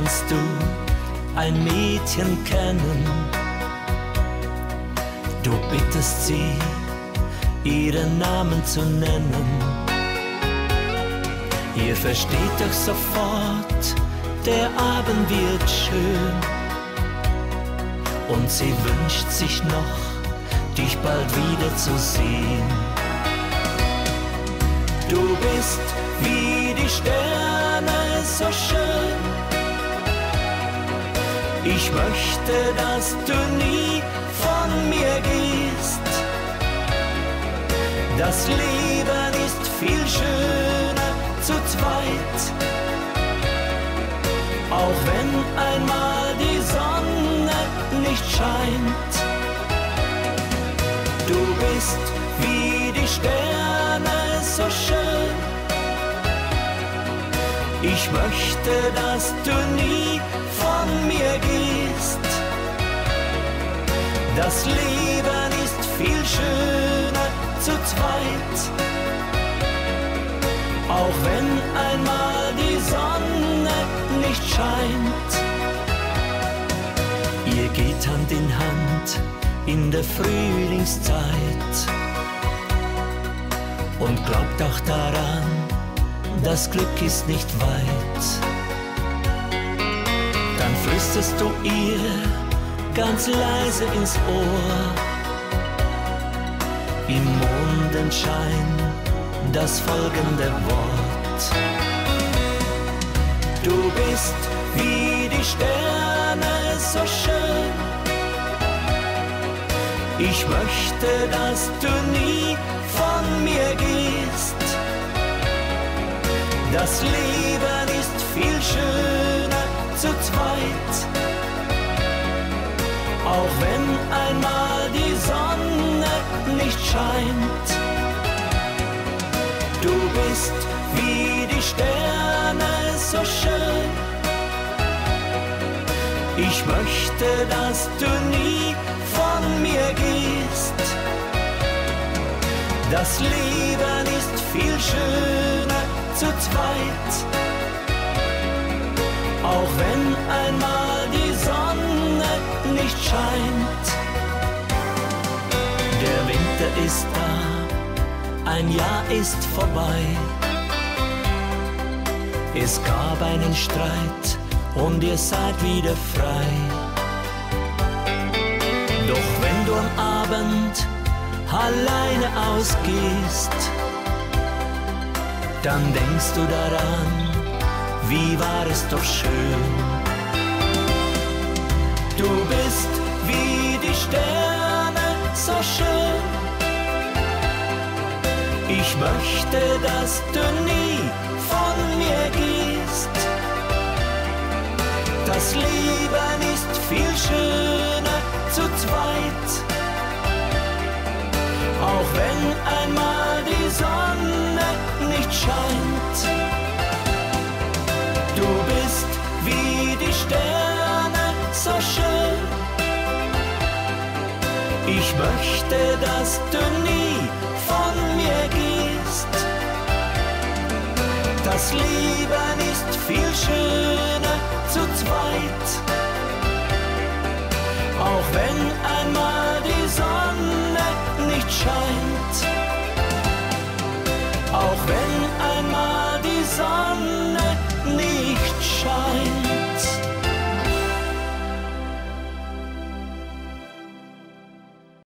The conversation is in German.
lernst du ein Mädchen kennen. Du bittest sie, ihren Namen zu nennen. Ihr versteht euch sofort, der Abend wird schön. Und sie wünscht sich noch, dich bald wiederzusehen. Du bist wie die Sterne so schön. Ich möchte, dass du nie von mir gehst. Das Leben ist viel schöner zu zweit. Auch wenn einmal die Sonne nicht scheint. Du bist wie die Sterne so schön. Ich möchte, dass du nie von mir gehst. Das Leben ist viel schöner zu zweit. Auch wenn einmal die Sonne nicht scheint. Ihr geht Hand in Hand in der Frühlingszeit und glaubt auch daran, das Glück ist nicht weit. Dann flüsterst du ihr ganz leise ins Ohr, im Mondenschein das folgende Wort. Du bist wie die Sterne so schön. Ich möchte, dass du nie von mir gehst. Das Leben ist viel schöner zu zweit. Auch wenn einmal die Sonne nicht scheint. Du bist wie die Sterne so schön. Ich möchte, dass du nie von mir gehst. Das Leben ist viel schöner zu zweit. Auch wenn einmal die Sonne nicht scheint. Der Winter ist da, ein Jahr ist vorbei. Es gab einen Streit und ihr seid wieder frei. Doch wenn du am Abend alleine ausgehst, dann denkst du daran, wie war es doch schön. Du bist wie die Sterne so schön. Ich möchte, dass du nie von mir gehst. Das Leben ist viel schöner zu zweit. Auch wenn einmal die Sonne nicht scheint. Du bist wie die Sterne so schön. Ich möchte, dass du nie von mir gehst. Das Leben ist viel schöner zu zweit. Auch wenn einmal die Sonne nicht scheint.